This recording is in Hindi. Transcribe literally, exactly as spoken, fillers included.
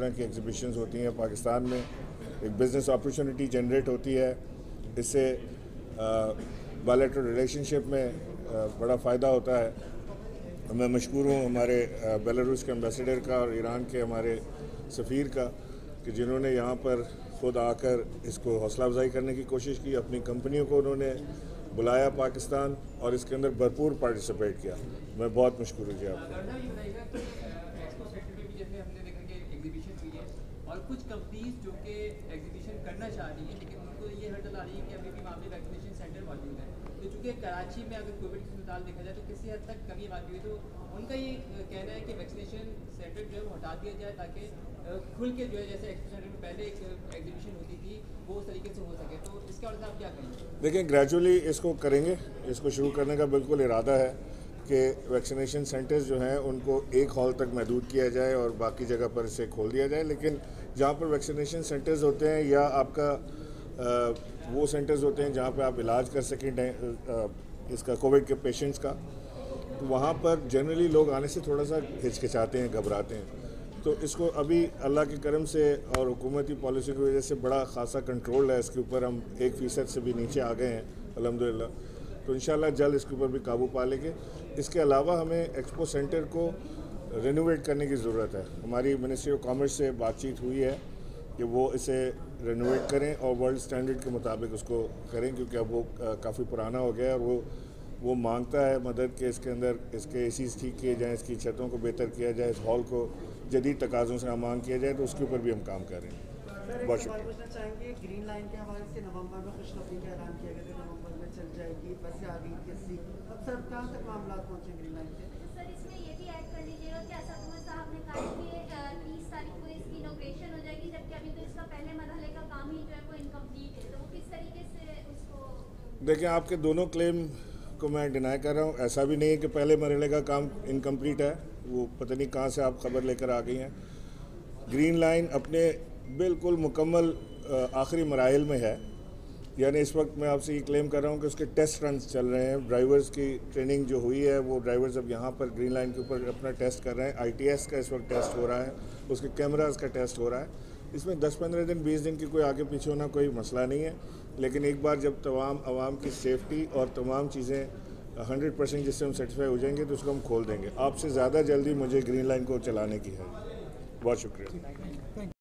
तरह की एग्जीबिशंस होती हैं पाकिस्तान में, एक बिज़नेस अपॉर्चुनिटी जनरेट होती है, इससे बायलैटरल रिलेशनशिप में आ, बड़ा फ़ायदा होता है। मैं मशकूर हूँ हमारे बेलारूस के एम्बेसडर का और ईरान के हमारे सफ़ीर का कि जिन्होंने यहाँ पर ख़ुद आकर इसको हौसला अफजाई करने की कोशिश की, अपनी कंपनियों को उन्होंने बुलाया पाकिस्तान और इसके अंदर भरपूर पार्टिसिपेट किया। मैं बहुत मशकूर हूँ जी आपको। और कुछ कंपनीज जो कि एग्जीबिशन करना चाह रही हैं लेकिन उनको ये हर्डल आ रही है कि अभी भी वहाँ पे वैक्सीनेशन सेंटर मौजूद है, तो चूँकि कराची में अगर कोविड की अस्पताल देखा जाए तो किसी हद तक कमी आती हुई, तो उनका ये कहना है कि वैक्सीनेशन सेंटर जो है वो हटा दिया जाए ताकि खुल के जो है जैसे एक्सपो सेंटर में पहले एक एग्जीबिशन होती थी वो उस तरीके से हो सके। तो इसके और आप क्या कहेंगे? देखिए, ग्रेजुअली इसको करेंगे, इसको शुरू करने का बिल्कुल इरादा है कि वैक्सीनेशन सेंटर्स जो हैं उनको एक हॉल तक महदूद किया जाए और बाकी जगह पर इसे खोल दिया जाए। लेकिन जहाँ पर वैक्सीनेशन सेंटर्स होते हैं या आपका आ, वो सेंटर्स होते हैं जहाँ पे आप इलाज कर सकें इसका कोविड के पेशेंट्स का, तो वहाँ पर जनरली लोग आने से थोड़ा सा हिचकिचाते हैं, घबराते हैं। तो इसको अभी अल्लाह के करम से और हुकूमती पॉलिसी की वजह से बड़ा खासा कंट्रोल है इसके ऊपर, हम एक फ़ीसद से भी नीचे आ गए हैं अल्हम्दुलिल्लाह। तो इंशाल्लाह जल्द इसके ऊपर भी काबू पा लेंगे। इसके अलावा हमें एक्सपो सेंटर को रेनोवेट करने की ज़रूरत है। हमारी मिनिस्ट्री ऑफ कॉमर्स से बातचीत हुई है कि वो इसे रेनोवेट करें और वर्ल्ड स्टैंडर्ड के मुताबिक उसको करें, क्योंकि अब वो काफ़ी पुराना हो गया है और वो वो मांगता है मदद के इसके अंदर इसके एसीज ठीक किए जाएँ, इसकी छतों को बेहतर किया जाए, इस हॉल को जदीद तकाज़ों से आमान किया जाए। तो उसके ऊपर भी हम काम कर रहे हैं। बहुत शुक्रिया। चाहेंगे ग्रीन लाइन के हवाले से नवंबर में खुशखबरी का ऐलान किया गया था, नवंबर में चल जाएगी, बस आ गई किसी अब सर कहाँ तक मामला पहुँचे ग्रीन लाइन के? सर इसमें ये भी ऐड कर लीजिएगा कि असद उमर साहब ने कहा कि तीस तारीख को इसकी इनॉग्रेशन हो जाएगी, जबकि अभी तो इसका पहले मरहले का काम ही जो है वो इनकम्प्लीट है, तो वो किस तरीके से उसको? देखिए, आपके दोनों क्लेम को मैं डिनाई कर रहा हूँ। ऐसा भी नहीं है कि पहले मरहले का काम इनकम्प्लीट है, वो पता नहीं कहाँ से आप खबर लेकर आ गई हैं। ग्रीन लाइन अपने बिल्कुल मुकम्मल आखिरी मराहिल में है, यानी इस वक्त मैं आपसे ये क्लेम कर रहा हूँ कि उसके टेस्ट रन चल रहे हैं। ड्राइवर्स की ट्रेनिंग जो हुई है वो ड्राइवर्स अब यहाँ पर ग्रीन लाइन के ऊपर अपना टेस्ट कर रहे हैं। आई टी एस का इस वक्त टेस्ट हो रहा है, उसके कैमरास का टेस्ट हो रहा है। इसमें दस पंद्रह दिन बीस दिन की कोई आगे पीछे होना कोई मसला नहीं है, लेकिन एक बार जब तमाम आवाम की सेफ्टी और तमाम चीज़ें हंड्रेड परसेंट जिससे हम सेटिस्फाई हो जाएंगे तो उसको हम खोल देंगे। आपसे ज़्यादा जल्दी मुझे ग्रीन लाइन को चलाने की है। बहुत शुक्रिया।